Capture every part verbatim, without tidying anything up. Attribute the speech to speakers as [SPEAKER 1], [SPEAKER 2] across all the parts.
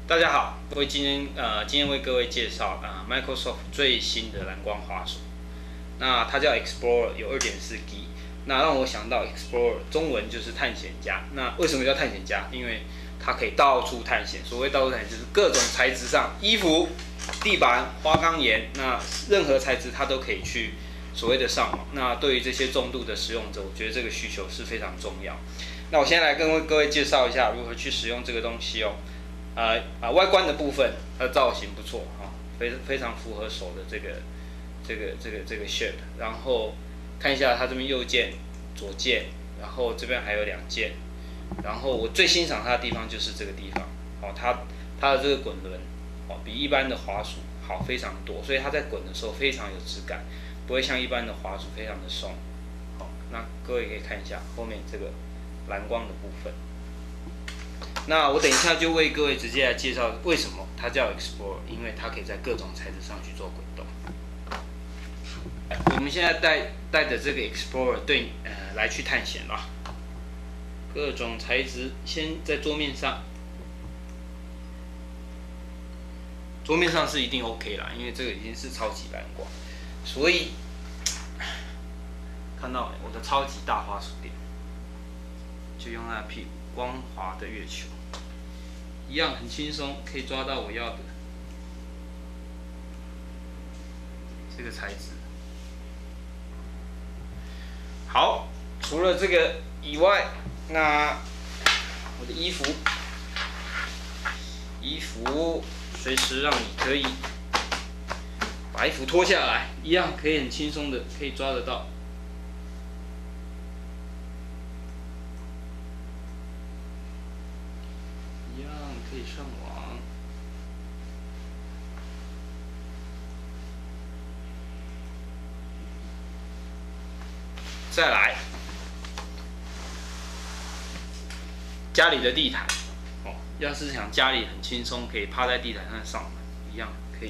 [SPEAKER 1] 大家好，为今天呃今天为各位介绍啊、呃、Microsoft 最新的蓝光滑鼠，那它叫 Explorer， 有 二点四 G， 那让我想到 Explorer 中文就是探险家。那为什么叫探险家？因为它可以到处探险。所谓到处探险，就是各种材质上，衣服、地板、花岗岩，那任何材质它都可以去所谓的上网。那对于这些重度的使用者，我觉得这个需求是非常重要。那我先来跟各位介绍一下如何去使用这个东西哦。呃啊，外观的部分，它的造型不错哈，非非常符合手的这个这个这个这个 shape。然后看一下它这边右键、左键，然后这边还有两键。然后我最欣赏它的地方就是这个地方，哦，它它的这个滚轮，哦，比一般的滑鼠好非常多，所以它在滚的时候非常有质感，不会像一般的滑鼠非常的松。好，那各位可以看一下后面这个蓝光的部分。那我等一下就为各位直接来介绍为什么它叫 Explorer， 因为它可以在各种材质上去做滚动。我们现在带带着这个 Explorer 对呃来去探险了，各种材质先在桌面上，桌面上是一定 OK 啦，因为这个已经是超级蓝光，所以看到没？我的超级大滑鼠垫就用那屁股光滑的月球。一样很轻松，可以抓到我要的这个材质。好，除了这个以外，那我的衣服，衣服随时让你可以把衣服脱下来，一样可以很轻松的可以抓得到。一样可以上网。再来，家里的地毯，哦，要是想家里很轻松，可以趴在地毯上上网，一样可以。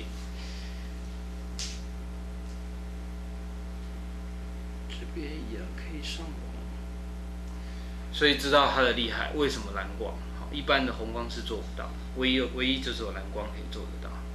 [SPEAKER 1] 这边一样可以上网。所以知道它的厉害，为什么蓝光？一般的红光是做不到，唯一唯一就是有蓝光可以做得到。